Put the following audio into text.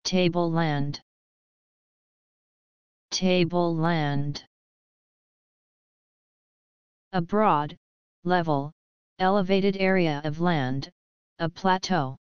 Tableland. Tableland. A broad, level, elevated area of land, a plateau.